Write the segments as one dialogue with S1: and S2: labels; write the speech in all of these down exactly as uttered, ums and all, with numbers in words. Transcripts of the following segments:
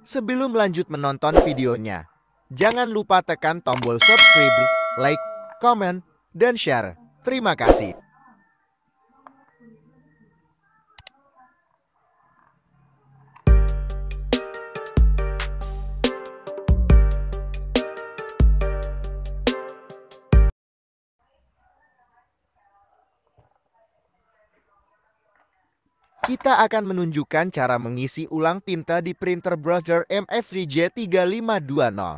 S1: Sebelum lanjut menonton videonya, jangan lupa tekan tombol subscribe, like, comment, dan share. Terima kasih. Kita akan menunjukkan cara mengisi ulang tinta di printer Brother M F V J tiga lima dua nol.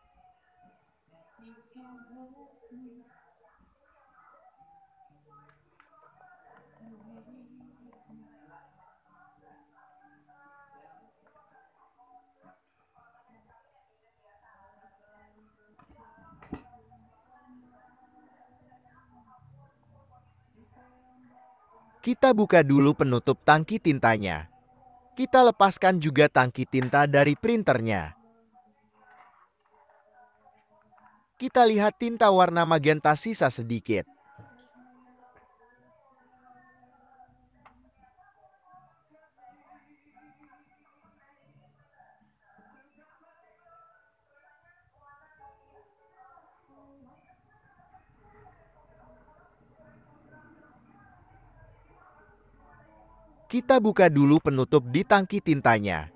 S1: Kita buka dulu penutup tangki tintanya. Kita lepaskan juga tangki tinta dari printernya. Kita lihat tinta warna magenta sisa sedikit. Kita buka dulu penutup di tangki tintanya.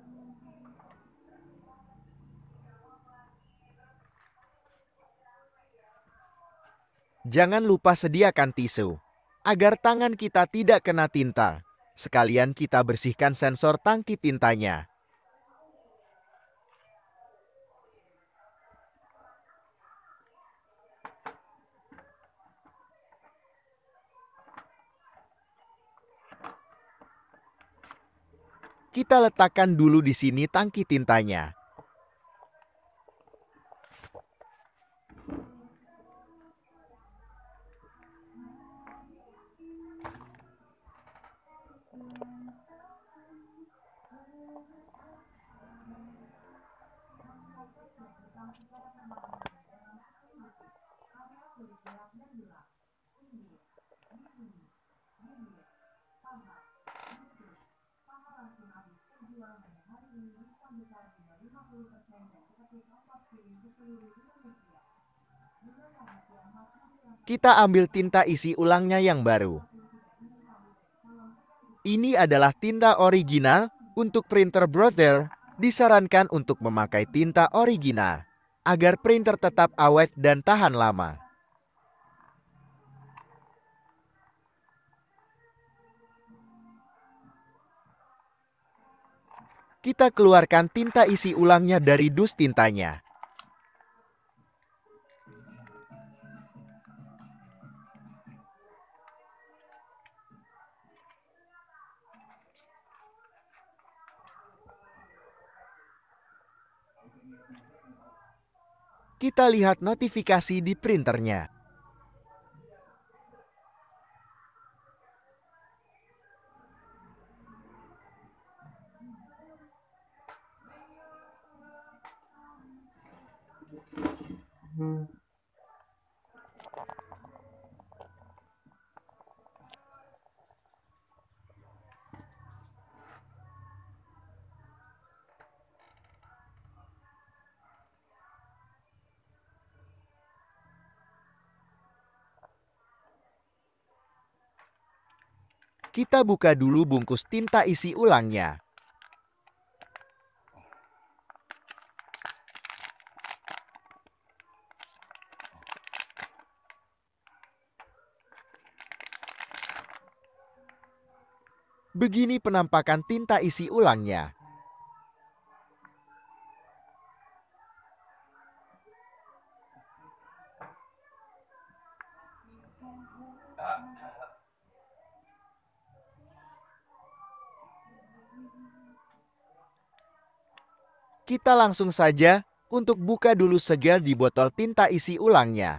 S1: Jangan lupa sediakan tisu, agar tangan kita tidak kena tinta. Sekalian kita bersihkan sensor tangki tintanya. Kita letakkan dulu di sini tangki tintanya. Kita ambil tinta isi ulangnya yang baru. Ini adalah tinta original untuk printer Brother. Disarankan untuk memakai tinta original agar printer tetap awet dan tahan lama. Kita keluarkan tinta isi ulangnya dari dus tintanya. Kita lihat notifikasi di printernya. Kita buka dulu bungkus tinta isi ulangnya. Begini penampakan tinta isi ulangnya. Kita langsung saja untuk buka dulu segel di botol tinta isi ulangnya.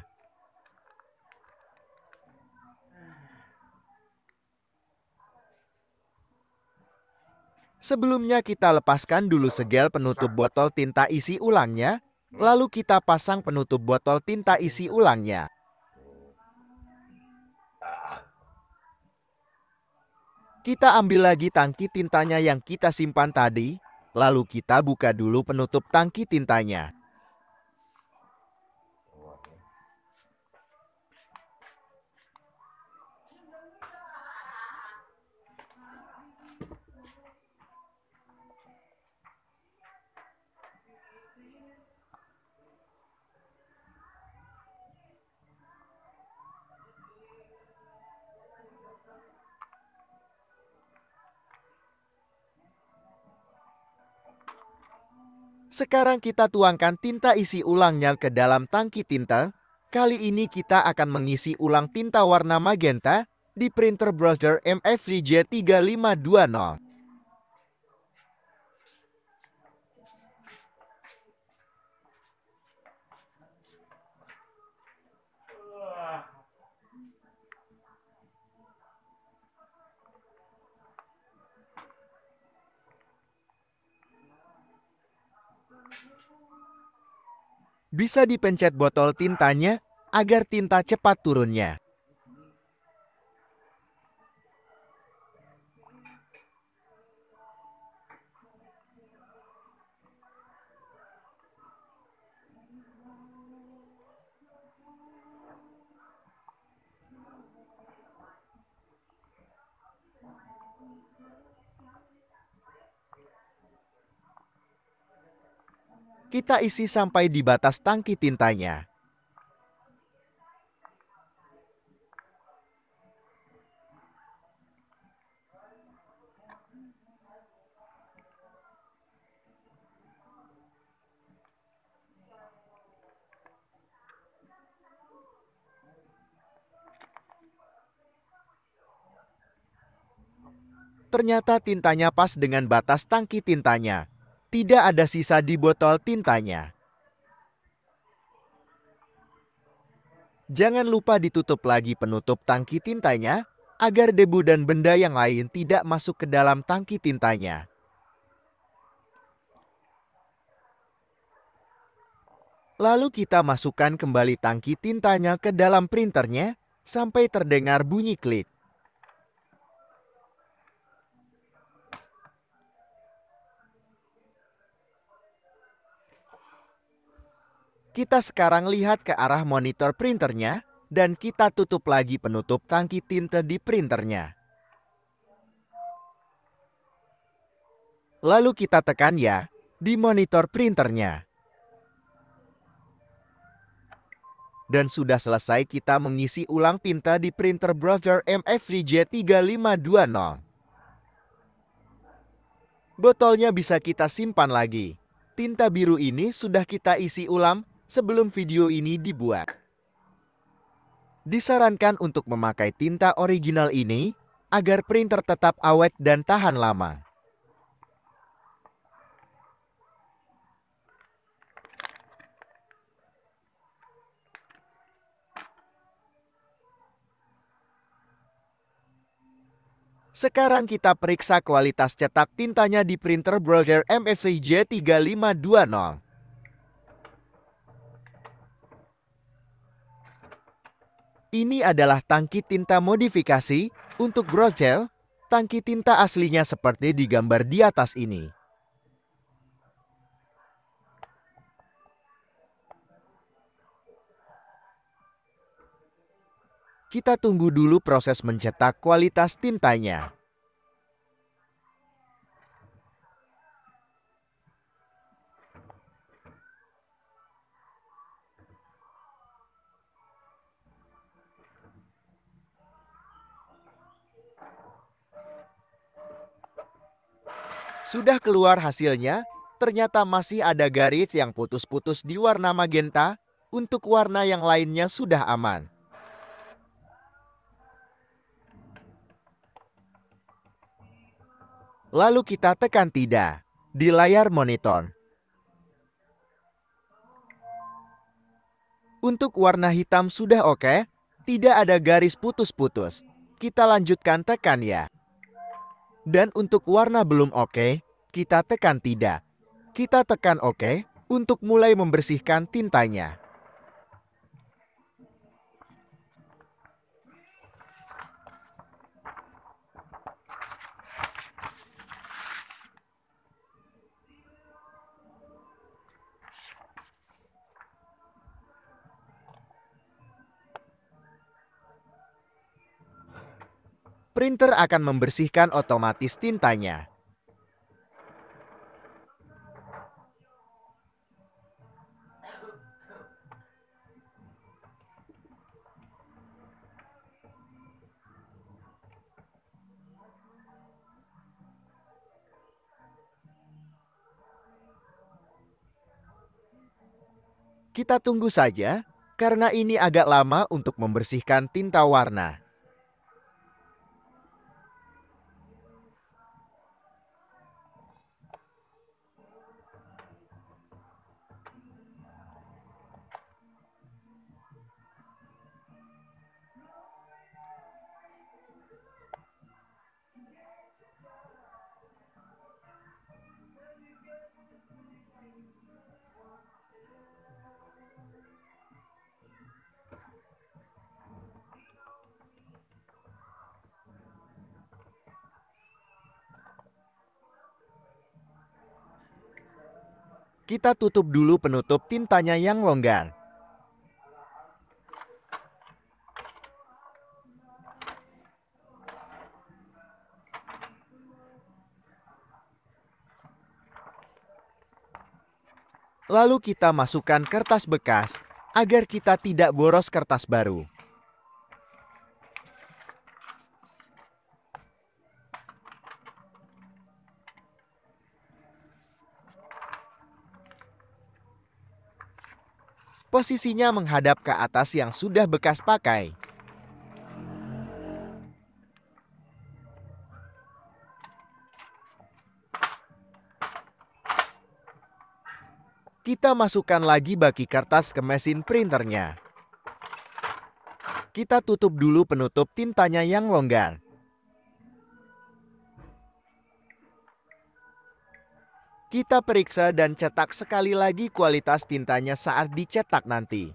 S1: Sebelumnya kita lepaskan dulu segel penutup botol tinta isi ulangnya, lalu kita pasang penutup botol tinta isi ulangnya. Kita ambil lagi tangki tintanya yang kita simpan tadi, Lalu kita buka dulu penutup tangki tintanya. Sekarang kita tuangkan tinta isi ulangnya ke dalam tangki tinta. Kali ini kita akan mengisi ulang tinta warna magenta di printer browser M F V J tiga lima dua nol. Bisa dipencet botol tintanya agar tinta cepat turunnya. Kita isi sampai di batas tangki tintanya. Ternyata tintanya pas dengan batas tangki tintanya. Tidak ada sisa di botol tintanya. Jangan lupa ditutup lagi penutup tangki tintanya agar debu dan benda yang lain tidak masuk ke dalam tangki tintanya. Lalu kita masukkan kembali tangki tintanya ke dalam printernya sampai terdengar bunyi klik. Kita sekarang lihat ke arah monitor printernya dan kita tutup lagi penutup tangki tinta di printernya. Lalu kita tekan ya di monitor printernya. Dan sudah selesai kita mengisi ulang tinta di printer browser M F V J tiga lima dua nol. Botolnya bisa kita simpan lagi. Tinta biru ini sudah kita isi ulang sebelum video ini dibuat. Disarankan untuk memakai tinta original ini agar printer tetap awet dan tahan lama. Sekarang kita periksa kualitas cetak tintanya di printer browser M F V J tiga lima dua nol. Ini adalah tangki tinta modifikasi untuk browser. Tangki tinta aslinya seperti di gambar di atas ini. Kita tunggu dulu proses mencetak kualitas tintanya. Sudah keluar hasilnya, ternyata masih ada garis yang putus-putus di warna magenta. Untuk warna yang lainnya sudah aman. Lalu kita tekan tidak di layar monitor. Untuk warna hitam sudah oke, tidak ada garis putus-putus. Kita lanjutkan tekan ya. Dan untuk warna belum oke, kita tekan tidak. Kita tekan oke untuk mulai membersihkan tintanya. printer akan membersihkan otomatis tintanya. Kita tunggu saja, karena ini agak lama untuk membersihkan tinta warna. Kita tutup dulu penutup tintanya yang longgar. Lalu kita masukkan kertas bekas, agar kita tidak boros kertas baru. Posisinya menghadap ke atas yang sudah bekas pakai. Kita masukkan lagi baki kertas ke mesin printernya. Kita tutup dulu penutup tintanya yang longgar. Kita periksa dan cetak sekali lagi kualitas tintanya saat dicetak nanti.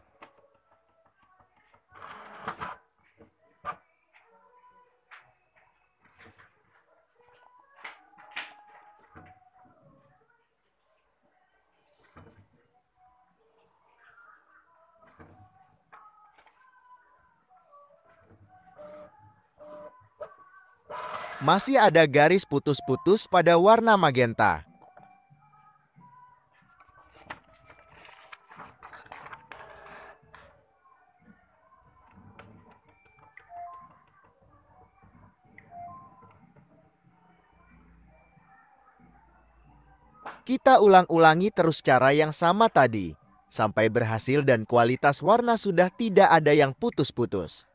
S1: Masih ada garis putus-putus pada warna magenta. Kita ulang-ulangi terus cara yang sama tadi, sampai berhasil dan kualitas warna sudah tidak ada yang putus-putus.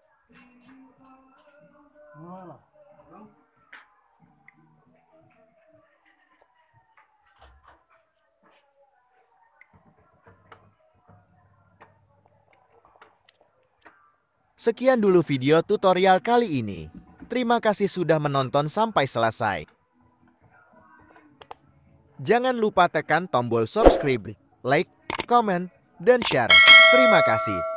S1: Sekian dulu video tutorial kali ini. Terima kasih sudah menonton sampai selesai. Jangan lupa tekan tombol subscribe, like, komen, dan share. Terima kasih.